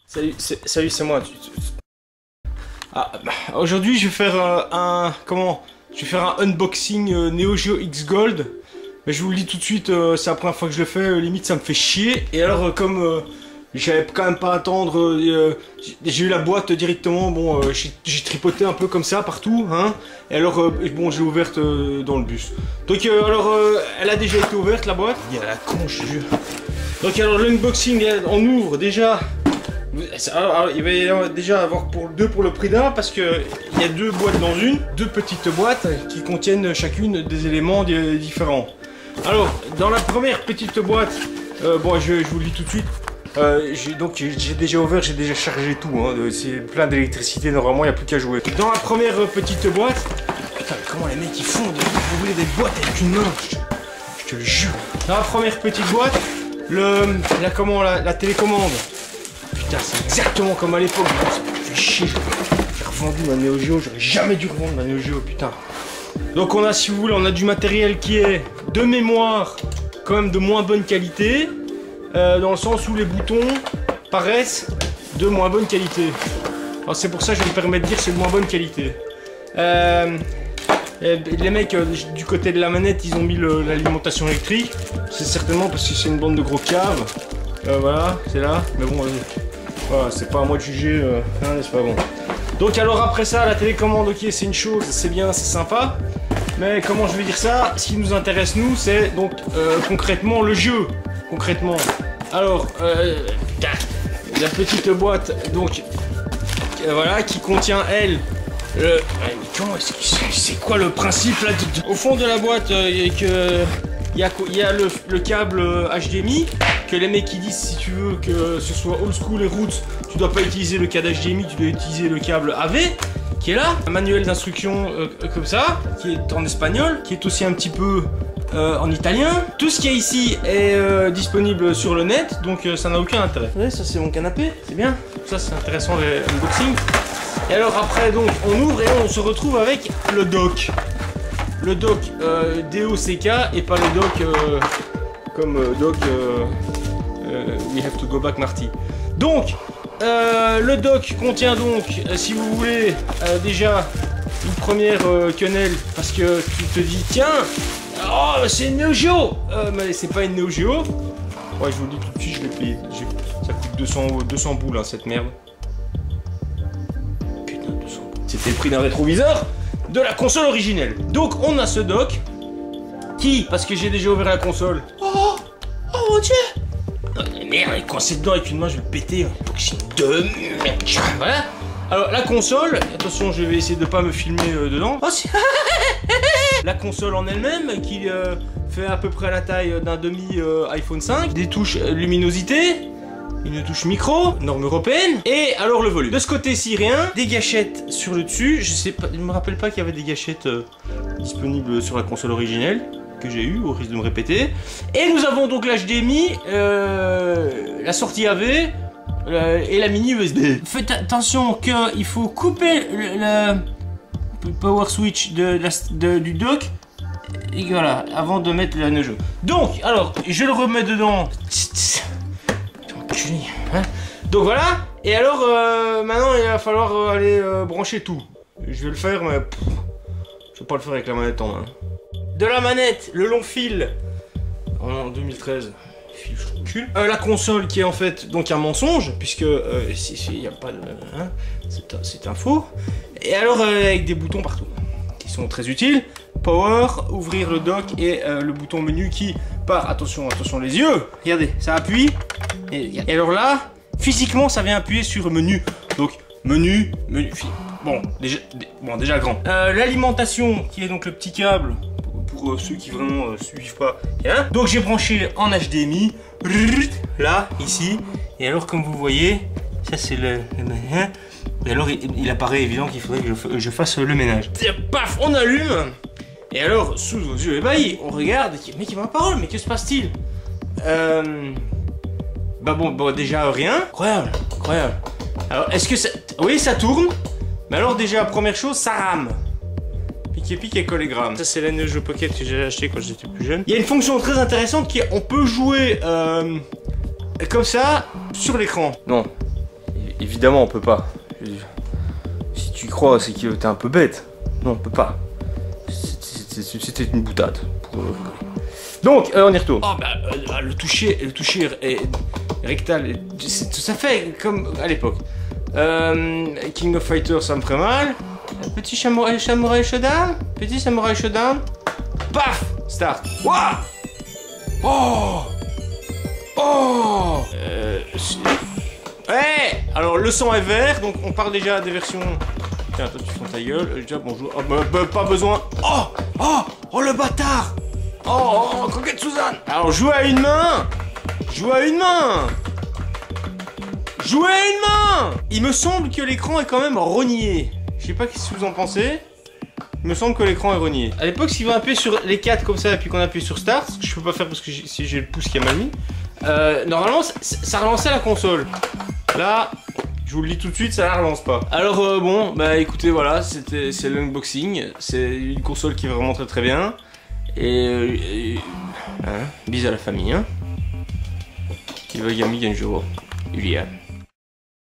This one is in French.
Salut, c'est moi. Aujourd'hui, je vais faire je vais faire un unboxing Neo Geo X Gold. Mais je vous le dis tout de suite, c'est la première fois que je le fais, limite ça me fait chier. Et alors, comme j'avais quand même pas à attendre, j'ai eu la boîte directement, bon, j'ai tripoté un peu comme ça partout, hein. Et alors, bon, j'ai ouverte dans le bus. Donc, elle a déjà été ouverte la boîte. Il y a la con, je te jure. Donc, alors, l'unboxing, on ouvre déjà. Alors, il va y avoir déjà avoir deux pour le prix d'un, parce que il y a deux boîtes dans une, deux petites boîtes qui contiennent chacune des éléments différents. Alors, dans la première petite boîte, bon, je vous le dis tout de suite. J'ai déjà ouvert, j'ai déjà chargé tout, hein, c'est plein d'électricité, normalement il n'y a plus qu'à jouer. Dans la première petite boîte, putain, mais comment les mecs ils font de rouler des boîtes avec une main, je te le jure. Dans la première petite boîte, la télécommande. Putain, c'est exactement comme à l'époque, ça me fait chier. J'ai revendu ma Neo Geo, j'aurais jamais dû revendre ma Neo Geo, putain. Donc on a, si vous voulez, on a du matériel qui est de mémoire, quand même de moins bonne qualité. Dans le sens où les boutons paraissent de moins bonne qualité. Alors c'est pour ça que je vais me permettre de dire que c'est de moins bonne qualité. Les mecs du côté de la manette, ils ont mis l'alimentation électrique. C'est certainement parce que c'est une bande de gros caves. Voilà, c'est là. Mais bon, voilà, c'est pas à moi de juger, hein, c'est pas bon. Donc alors après ça, la télécommande, ok, c'est une chose, c'est bien, c'est sympa. Mais comment je vais dire ça? Ce qui nous intéresse nous, c'est donc concrètement le jeu. Concrètement. Alors, la petite boîte, donc, voilà, qui contient, elle, c'est quoi le principe là? Au fond de la boîte, il y a le câble HDMI, que les mecs qui disent, si tu veux que ce soit old school et roots, tu dois pas utiliser le câble HDMI, tu dois utiliser le câble AV, qui est là. Un manuel d'instruction comme ça, qui est en espagnol, qui est aussi un petit peu en italien. Tout ce qu'il y a ici est disponible sur le net, donc ça n'a aucun intérêt. Vous voyez, ça c'est mon canapé, c'est bien. Ça c'est intéressant, l'unboxing. Et alors après, donc, on ouvre et on se retrouve avec le dock. Le dock DOCK et pas le dock comme dock We Have to Go Back Marty. Donc, le dock contient donc, si vous voulez, déjà une première quenelle, parce que tu te dis, tiens, oh, c'est une Neo Geo, mais c'est pas une Neo Geo. Ouais, je vous le dis tout de suite, je l'ai payé. Ça coûte 200 boules, hein, cette merde. Putain, 200 boules. C'était le prix d'un rétroviseur de la console originelle. Donc, on a ce dock qui, parce que j'ai déjà ouvert la console. Oh mon dieu! Oh, merde, il est coincé dedans avec une main, je vais le péter. Unboxing de merde. Voilà. Alors, la console, attention, je vais essayer de pas me filmer dedans. Oh, la console en elle-même, qui fait à peu près la taille d'un demi iPhone 5. Des touches luminosité, une touche micro, norme européenne. Et alors le volume. De ce côté-ci, rien. Des gâchettes sur le dessus. Je sais pas, je me rappelle pas qu'il y avait des gâchettes disponibles sur la console originelle, que j'ai eu, au risque de me répéter. Et nous avons donc l'HDMI, la sortie AV, et la mini USB. Faites attention qu'il faut couper le power switch du dock, et voilà, avant de mettre la Neo Geo. Donc, alors, je le remets dedans. Hein. Donc voilà, et alors maintenant il va falloir aller brancher tout. Je vais le faire, mais je vais pas le faire avec la manette en main. De la manette, le long fil en 2013. La console qui est en fait donc un mensonge, puisque il n'y a pas de... Hein, c'est un faux. Et alors avec des boutons partout, qui sont très utiles. Power, ouvrir le dock et le bouton menu qui part, attention les yeux, regardez, ça appuie. Et alors là, physiquement ça vient appuyer sur menu. Donc menu, bon, déjà grand. L'alimentation qui est donc le petit câble. Pour ceux qui vraiment suivent pas. Hein. Donc j'ai branché en HDMI, là, ici. Et alors comme vous voyez, ça c'est le et alors il apparaît évident qu'il faudrait que je fasse le ménage. Paf, on allume. Et alors, sous vos yeux ébahis, on regarde, mais qui m'a parole, mais que se passe-t-il? Bah bon, déjà rien. Incroyable. Alors est-ce que ça... Oui, ça tourne. Mais alors déjà, première chose, ça rame. Pique et collégramme. Ça c'est la Neo Geo Pocket que j'ai acheté quand j'étais plus jeune. Il y a une fonction très intéressante qui est on peut jouer comme ça sur l'écran. Non. évidemment on peut pas. Si tu y crois, c'est que t'es un peu bête. Non, on peut pas. C'était une boutade. Donc, on y retourne. Oh bah, le toucher rectal, ça fait comme à l'époque. King of Fighters, ça me ferait mal. Petit samouraï showdown. Petit samouraï showdown. Paf, start. Waouh. Oh. Oh. Ouais. Alors le sang est vert, donc on parle déjà des versions. Tiens, toi tu fais ta gueule. Déjà bonjour. Oh, pas besoin. Oh le bâtard. Oh, Coquette Suzanne. Alors jouer à une main. Il me semble que l'écran est quand même rogné. Je sais pas ce que vous en pensez. Il me semble que l'écran est rogné. À l'époque, si vous appuyez sur les 4 comme ça et puis qu'on appuie sur Start, ce que je peux pas faire parce que si j'ai le pouce qui a mal mis, normalement ça relançait la console. Là, je vous le dis tout de suite, ça la relance pas. Alors bon, bah écoutez, voilà, c'est l'unboxing. C'est une console qui est vraiment très bien. Et bis à la famille, hein. Qui va gagner un jour. Julia.